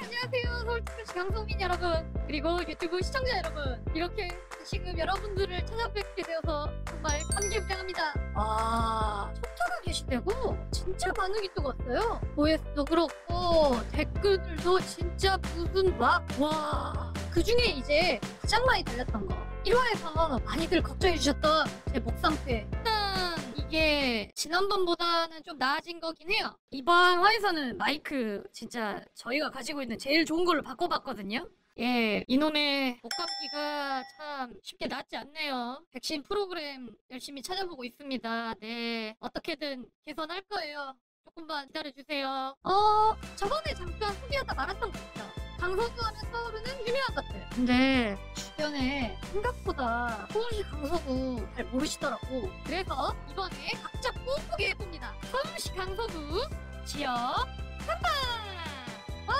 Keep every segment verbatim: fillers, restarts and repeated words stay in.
안녕하세요. 서울특별시 강성민 여러분, 그리고 유튜브 시청자 여러분, 이렇게 지금 여러분들을 찾아뵙게 되어서 정말 감개무량합니다. 아, 초타가 계시대고 진짜 반응이 뜨거웠어요. 오에스도 그렇고 댓글들도 진짜 무슨 막 와, 그 중에 이제 가장 많이 달렸던 거 일 화에서 많이들 걱정해주셨던 제 목 상태. 일단 이게 지난번보다는 좀 나아진 거긴 해요. 이번 화에서는 마이크 진짜 저희가 가지고 있는 제일 좋은 걸로 바꿔봤거든요. 예, 이놈의 목감기가 참 쉽게 낫지 않네요. 백신 프로그램 열심히 찾아보고 있습니다. 네, 어떻게든 개선할 거예요. 조금만 기다려주세요. 어, 저번에 잠깐 소개하다 말았던 거 있죠? 강서구 하면 떠오르는 유명한 것들. 근데 주변에 생각보다 서울시 강서구 잘 모르시더라고. 그래서 이번에 각 잡고 소개해봅니다. 서울시 강서구 지역 탐방! 와!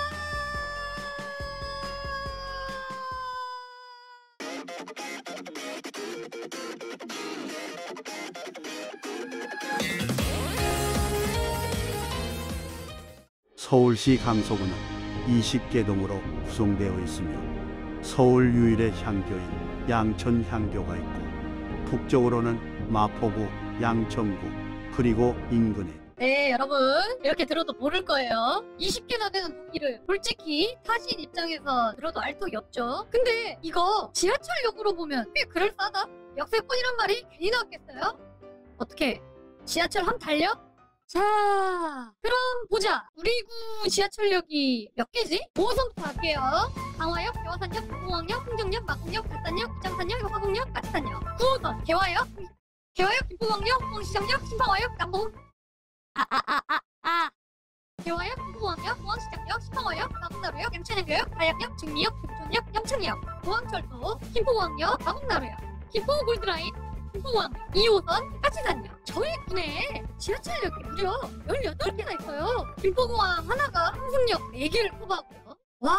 서울시 강서구는 이십 개 동으로 구성되어 있으며 서울 유일의 향교인 양천 향교가 있고 북쪽으로는 마포구, 양천구, 그리고 인근에 네, 여러분 이렇게 들어도 모를 거예요. 이십 개나 되는 동기를 솔직히 타신 입장에서 들어도 알 턱이 없죠. 근데 이거 지하철역으로 보면 꽤 그럴싸하다. 역세권이란 말이 괜히 나왔겠어요? 어떻게 지하철 한번 달려? 자, 그럼 보자. 우리 구 지하철역이 몇 개지? 오 호선부터 할게요. 강화역, 개화산역, 공항역, 흥정역, 마곡역, 발산역, 부장산역, 화곡역, 까치산역. 구 호선 개화역, 개화역, 김포공항역, 공항시장역, 신방화역, 남봉. 아, 아, 아, 아, 아. 개화역, 김포공항역, 공항시장역, 신방화역, 마곡나루역, 양천역역, 다약역, 증리역, 금촌역, 염창역, 공항철도, 김포공항역, 마곡나루역, 김포 골드라인, 김포공항 이 호선 까치산역. 저희 군에 지하철역이 무려 열여덟 개나 있어요. 김포공항 하나가 항승역 네 개를 커버하고요. 와,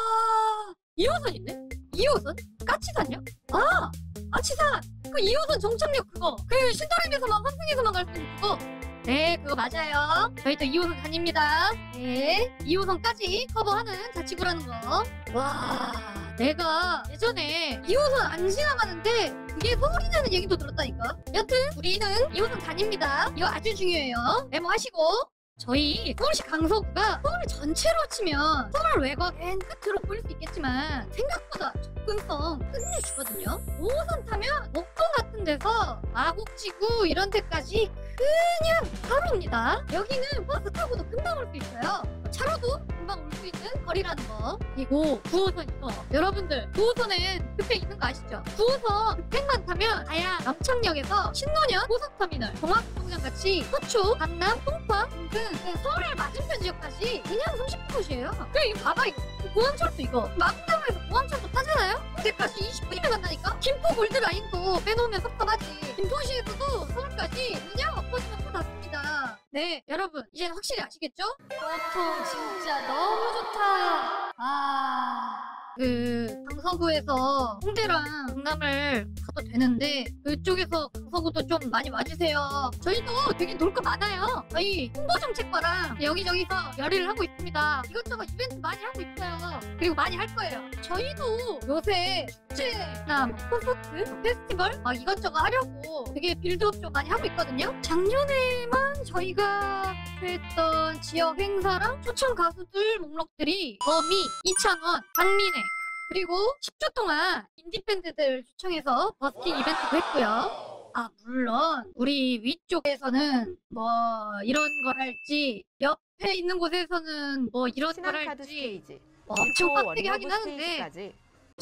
이 호선 있네? 이 호선? 까치산역? 아, 까치산! 그 이 호선 정착역 그거! 그 신도림에서만 환승에서만 갈 수 있는 그거! 네, 그거 맞아요. 저희도 이 호선 다닙니다. 네, 이 호선까지 커버하는 자치구라는 거. 와, 내가 예전에 이 호선 안 지나가는데 그게 서울이라는 얘기도 들었다니까. 여튼 우리는 이 호선 다닙니다. 이거 아주 중요해요. 메모하시고. 저희 서울시 강서구가 서울 전체로 치면 서울 외곽 맨 끝으로 보일 수 있겠지만 생각보다 접근성 끝내주거든요. 오 호선 타면 목동 같은 데서 마곡지구 이런 데까지 그냥 바로입니다. 여기는 버스 타고도 금방 올 수 있어요. 차로도 금방 올 수 있는 거리라는 거. 그리고 구 호선 이거 여러분들 구 호선엔 급행 있는 거 아시죠? 구 호선 급행만 타면 가야 남창역에서 신논현 고속터미널, 종합운동장 같이 서초, 강남, 송파 등등 서울의 맞은편 지역까지 그냥 삼십 분 컷이에요. 그래 이거 봐봐 이거 공항철도 이거 마곡나루에서 공항철도 타잖아요? 그때까지 이십 분이면 간다니까? 김포 골드라인도 빼놓으면 섭섭하지. 김포시에서도 서울까지 그냥 엎어지면 다 닿습니다. 네, 여러분 이제 확실히 아시겠죠? 교통 진짜 너무 좋다. 아... 그 강서구에서 홍대랑 강남을 가도 되는데 그쪽에서 강서구도 좀 많이 와주세요. 저희도 되게 놀 거 많아요. 저희 홍보정책과랑 여기저기서 열의를 하고 있습니다. 이것저것 이벤트 많이 하고 있어요. 그리고 많이 할 거예요. 저희도 요새 축제나 콘서트, 페스티벌 막 이것저것 하려고 되게 빌드업 좀 많이 하고 있거든요. 작년에만 저희가 했던 지역 행사랑 초청 가수들 목록들이 거미, 이창원, 박민혜 그리고 십 주 동안 인디밴드들 초청해서 버스킹 이벤트도 했고요. 아, 물론 우리 위쪽에서는 뭐 이런 걸 할지 옆에 있는 곳에서는 뭐 이런 걸 할지 뭐 엄청 빡세게 하긴 하는데 스테이지까지.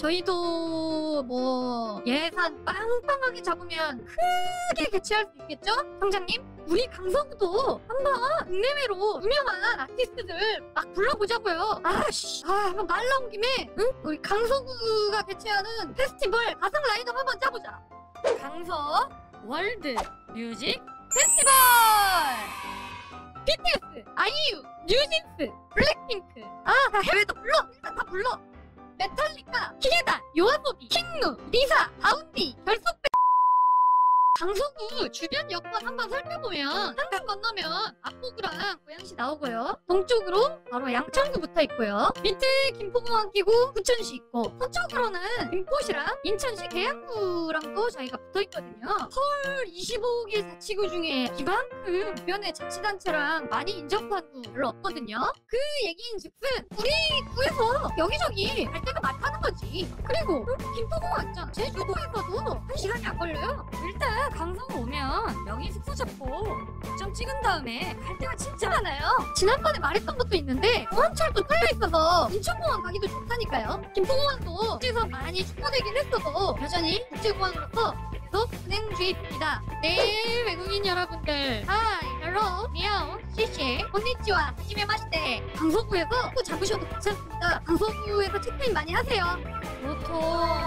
저희도 뭐 예산 빵빵하게 잡으면 크게 개최할 수 있겠죠? 성장님? 우리 강서구도 한번 국내외로 유명한 아티스트들 막 불러보자고요. 아씨, 아, 한번 말 나온 김에 응? 우리 강서구가 개최하는 페스티벌 가상 라인업 한번 짜보자. 강서 월드 뮤직 페스티벌! 비티에스, 아이유, 뉴진스, 블랙핑크 아, 다 해외도 불러! 일단 다 불러! 메탈리카, 기계단, 요아소비, 킹누, 리사, 바운디, 결속 강서구 주변 여건 한번 살펴보면 한강 건너면 마포구랑 고양시 나오고요. 동쪽으로 바로 양천구 붙어 있고요. 밑에 김포공항 끼고 부천시 있고 서쪽으로는 김포시랑 인천시 계양구랑도 저희가 붙어 있거든요. 서울 이십오 개 자치구 중에 이만큼 주변에 자치단체랑 많이 인접한 구 별로 없거든요. 그 얘기인즉슨 우리 구에서 여기저기 갈 데가 많다는 거지. 그리고 김포공항 있잖아. 제주도에서도 한 시간이 안 걸려요. 일단 강서구 오면 여기 숙소 잡고 좀 찍은 다음에 갈 데가 진짜 많아요. 지난번에 말했던 것도 있는데 공항철도 뚫려 있어서 인천공항 가기도 좋다니까요. 김포공항도 국제에서 많이 축소되긴 했어도 여전히 국제공항으로서 계속 운행 중에 있습니다. 네, 외국인 여러분들. 하이, 헬로, 미야오, 시시, 곤니치와, 하지메마시테. 강서구에서 또 잡으셔도 괜찮습니다. 강서구에서 체크인 많이 하세요. 보통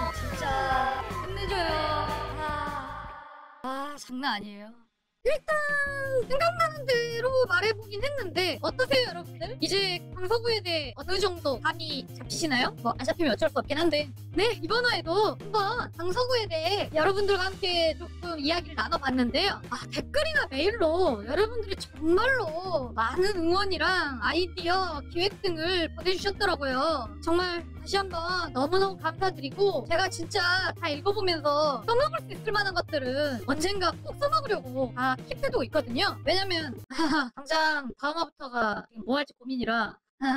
진짜 끝내줘요. 아, 아 장난 아니에요. 일단 생각나는 대로 말해보긴 했는데 어떠세요 여러분들? 이제 강서구에 대해 어느 정도 감이 잡히시나요? 뭐 안 잡히면 어쩔 수 없긴 한데 네, 이번 화에도 한번 강서구에 대해 여러분들과 함께 조금 이야기를 나눠봤는데요. 아, 댓글이나 메일로 여러분들이 정말로 많은 응원이랑 아이디어, 기획 등을 보내주셨더라고요. 정말 다시 한번 너무너무 감사드리고 제가 진짜 다 읽어보면서 써먹을 수 있을 만한 것들은 언젠가 꼭 써먹으려고 다 킵해두고 있거든요. 왜냐면 당장 다음 화부터가 뭐 할지 고민이라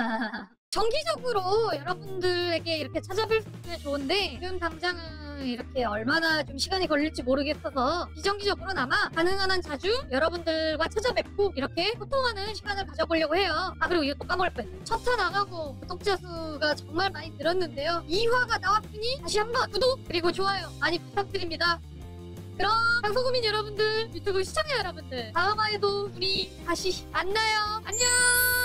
정기적으로 여러분들에게 이렇게 찾아뵐 수 있으면 좋은데 지금 당장은 이렇게 얼마나 좀 시간이 걸릴지 모르겠어서 비정기적으로나마 가능한 한 자주 여러분들과 찾아뵙고 이렇게 소통하는 시간을 가져보려고 해요. 아, 그리고 이거 또 까먹을 뻔했네. 첫 화 나가고 구독자 수가 정말 많이 늘었는데요. 이 화가 나왔으니 다시 한번 구독 그리고 좋아요 많이 부탁드립니다. 그럼 강서구민 여러분들, 유튜브 시청자 여러분들, 다음 화에도 우리 다시 만나요. 안녕.